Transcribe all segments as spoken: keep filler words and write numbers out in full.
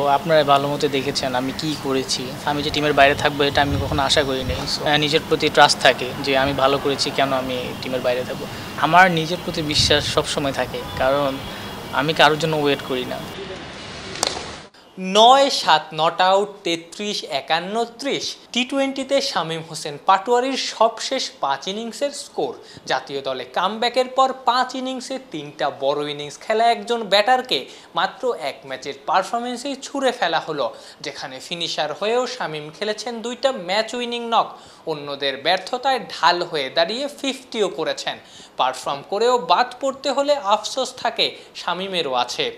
আপনারা ভালো মতো দেখেছেন আমি কি করেছি। আমি যে টিমের বাইরে থাকবো এটা আমি কখনো আশা করিনি। সো নিজের প্রতি ট্রাস্ট থাকে যে আমি ভালো করেছি, কেন আমি টিমের বাইরে থাকবো। আমার নিজের প্রতি বিশ্বাস সবসময় থাকে, কারণ আমি কারোর জন্য ওয়েট করি না। নয় সাত নট আউট তেত্রিশ একান্ন ত্রিশ টি টোয়েন্টিতে শামীম হোসেন পাটোয়ারির সবশেষ পাঁচ ইনিংসের স্কোর। জাতীয় দলে কামব্যাকের পর পাঁচ ইনিংসে তিনটা বড় ইনিংস খেলা একজন ব্যাটারকে মাত্র এক ম্যাচের পারফরমেন্সেই ছুঁড়ে ফেলা হলো, যেখানে ফিনিশার হয়েও শামীম খেলেছেন দুইটা ম্যাচ উইনিং নক। অন্যদের ব্যর্থতায় ঢাল হয়ে দাঁড়িয়ে ফিফটিও করেছেন। পারফর্ম করেও বাদ পড়তে হলে আফসোস থাকে শামীমেরও আছে।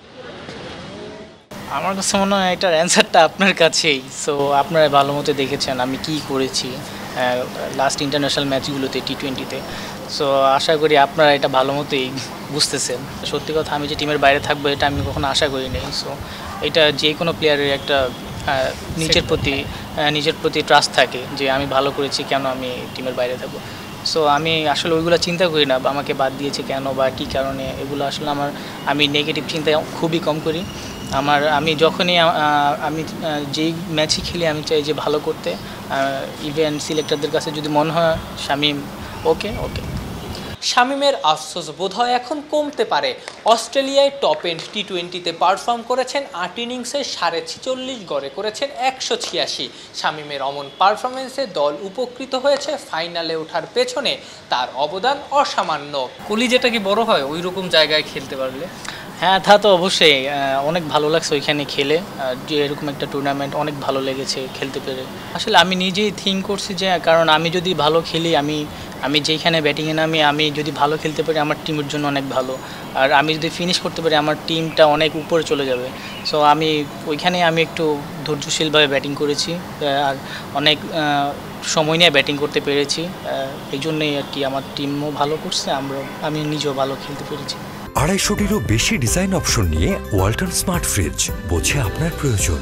আমার কাছে মনে হয় এটার অ্যান্সারটা আপনার কাছেই। সো আপনারা ভালো মতো দেখেছেন আমি কি করেছি লাস্ট ইন্টারন্যাশনাল ম্যাচগুলোতে, টি টোয়েন্টিতে। সো আশা করি আপনারা এটা ভালো মতোই বুঝতেছেন। সত্যি কথা, আমি যে টিমের বাইরে থাকবো এটা আমি কখনো আশা করিনি। সো এটা যে কোনো প্লেয়ারের একটা নিজের প্রতি নিজের প্রতি ট্রাস্ট থাকে যে আমি ভালো করেছি, কেন আমি টিমের বাইরে থাকবো। সো আমি আসলে ওইগুলো চিন্তা করি না আমাকে বাদ দিয়েছে কেন বা কী কারণে, এগুলো আসলে আমার আমি নেগেটিভ চিন্তা খুবই কম করি। আমার আমি যখনই আমি যেই ম্যাচই খেলি আমি চাই যে ভালো করতে। ইভেন সিলেক্টরদের কাছে যদি মনে হয় শামীম ওকে ওকে শামীমের আফসোস বোধহয় এখন কমতে পারে। অস্ট্রেলিয়ায় টপ এন্ড টি টোয়েন্টিতে পারফর্ম করেছেন আট ইনিংসে সাড়ে ছিচল্লিশ গড়ে করেছেন একশো ছিয়াশি। শামীমের অমন পারফরমেন্সে দল উপকৃত হয়েছে, ফাইনালে ওঠার পেছনে তার অবদান অসামান্য। কলিজাটা কি বড় হয় ওই রকম জায়গায় খেলতে পারলে? হ্যাঁ, তা তো অবশ্যই অনেক ভালো লাগছে ওইখানে খেলে। যে এরকম একটা টুর্নামেন্ট অনেক ভালো লেগেছে খেলতে পেরে। আসলে আমি নিজেই থিঙ্ক করছি যে কারণ আমি যদি ভালো খেলি, আমি আমি যেইখানে ব্যাটিংয়ে নামি আমি যদি ভালো খেলতে পারি আমার টিমের জন্য অনেক ভালো। আর আমি যদি ফিনিশ করতে পারি আমার টিমটা অনেক উপরে চলে যাবে। সো আমি ওইখানে আমি একটু ধৈর্যশীলভাবে ব্যাটিং করেছি আর অনেক সময় নিয়ে ব্যাটিং করতে পেরেছি। এই জন্যই আর কি আমার টিমও ভালো করছে, আমরা আমি নিজেও ভালো খেলতে পেরেছি। আড়াইশোটিরও বেশি ডিজাইন অপশন নিয়ে ওয়ালটন স্মার্ট ফ্রিজ, বোঝে আপনার প্রয়োজন।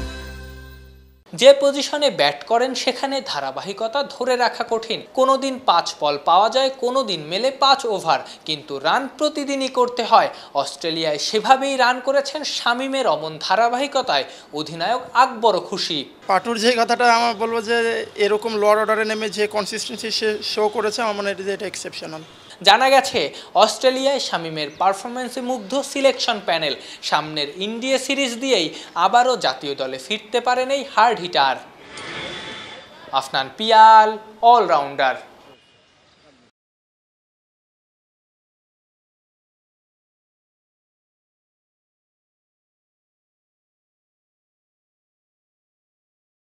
যে পজিশনে ব্যাট করেন সেখানে ধারাবাহিকতা ধরে রাখা কঠিন। কোনোদিন পাঁচ বল পাওয়া যায়, কোনোদিন মেলে পাঁচ ওভার, কিন্তু রান প্রতিদিনই করতে হয়। অস্ট্রেলিয়ায় সেভাবেই রান করেছেন শামীমের অমন ধারাবাহিকতায় অধিনায়ক আকবরও খুশি। পাটুর যে কথাটা আমার বলবো যে এরকম লোয়ার অর্ডারে নেমে যে কনসিস্টেন্সি সে শো করেছে আমার মনে হয় এটা এক্সেপশনাল। জানা গেছে অস্ট্রেলিয়ায় শামীমের পারফরমেন্সে মুগ্ধ সিলেকশন প্যানেল। সামনের ইন্ডিয়া সিরিজ দিয়েই আবারও জাতীয় দলে ফিরতে পারেন এই hard hitter. Afnan Piyal, allrounder.